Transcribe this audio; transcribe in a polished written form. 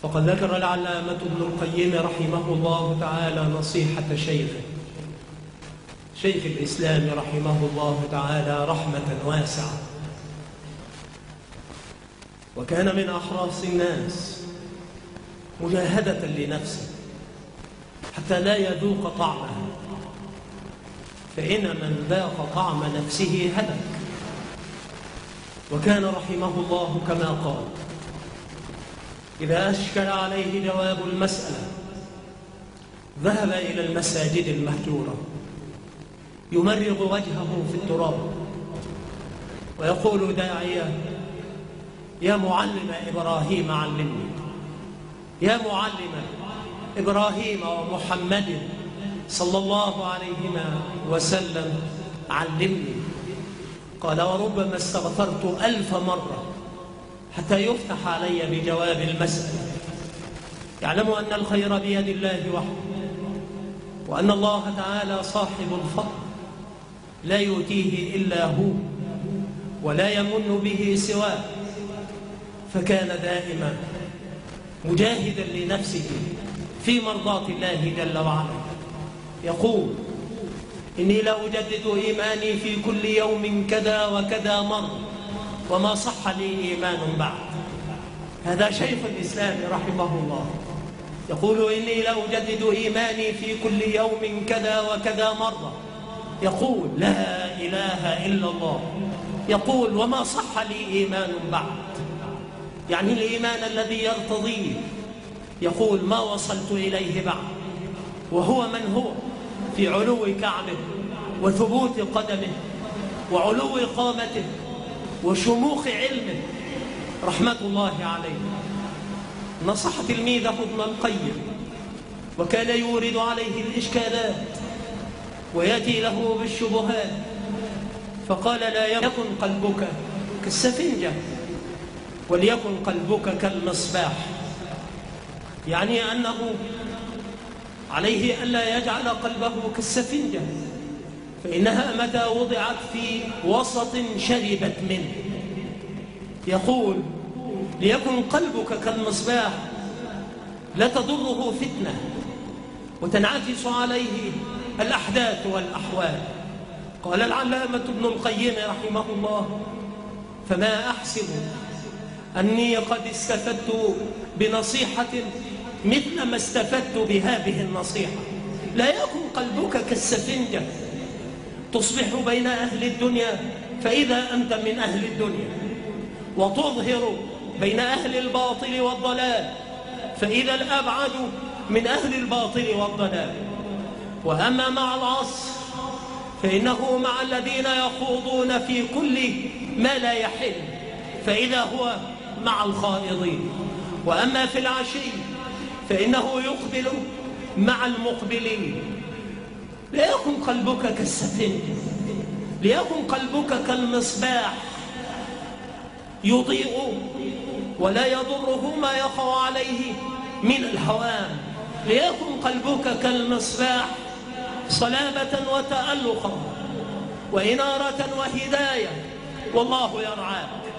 وقد ذكر العلامة ابن القيم رحمه الله تعالى نصيحة شيخ الإسلام رحمه الله تعالى رحمة واسعة، وكان من أحراص الناس مجاهدة لنفسه حتى لا يذوق طعمها، فإن من ذاق طعم نفسه هلك. وكان رحمه الله كما قال: إذا أشكل عليه جواب المسألة ذهب إلى المساجد المهجورة يمرغ وجهه في التراب ويقول داعيا: يا معلم إبراهيم علمني، يا معلم إبراهيم ومحمد صلى الله عليهما وسلم علمني. قال: وربما استغفرت 1000 مرة حتى يفتح علي بجواب المسألة. يعلم أن الخير بيد الله وحده، وأن الله تعالى صاحب الفضل لا يؤتيه إلا هو ولا يمن به سواه، فكان دائما مجاهدا لنفسه في مرضاة الله جل وعلا. يقول: إني لا أجدد إيماني في كل يوم كذا وكذا مرة وما صح لي إيمان بعد. هذا شيخ الإسلام رحمه الله يقول: إني لا أجدد إيماني في كل يوم كذا وكذا مرة. يقول: لا إله إلا الله. يقول: وما صح لي إيمان بعد، يعني الإيمان الذي يرتضيه. يقول: ما وصلت إليه بعد، وهو من هو في علو كعبه وثبوت قدمه وعلو قامته وشموخ علمه رحمة الله عليه. نصح تلميذه ابن القيم، وكان يورد عليه الإشكالات ويأتي له بالشبهات، فقال: لا يكن قلبك كالسفنجة وليكن قلبك كالمصباح، يعني أنه عليه ألا يجعل قلبه كالسفنجة، فإنها متى وضعت في وسط شربت منه. يقول: ليكن قلبك كالمصباح لا تضره فتنة وتنعكس عليه الأحداث والأحوال. قال العلامة ابن القيم رحمه الله: فما أحسب أني قد استفدت بنصيحة مثل ما استفدت بهذه النصيحة. لا يكن قلبك كالسفنجة تصبح بين أهل الدنيا فإذا أنت من أهل الدنيا، وتظهر بين أهل الباطل والضلال فإذا الأبعد من أهل الباطل والضلال. وأما مع العصر فإنه مع الذين يخوضون في كل ما لا يحل فإذا هو مع الخائضين. وأما في العشي فإنه يقبل مع المقبلين. لا يكن قلبك كالسفنجة، ليكن قلبك كالمصباح يضيء ولا يضره ما يقع عليه من الهوام. ليكن قلبك كالمصباح صلابة وتألقا وإنارة وهداية، والله يرعاك.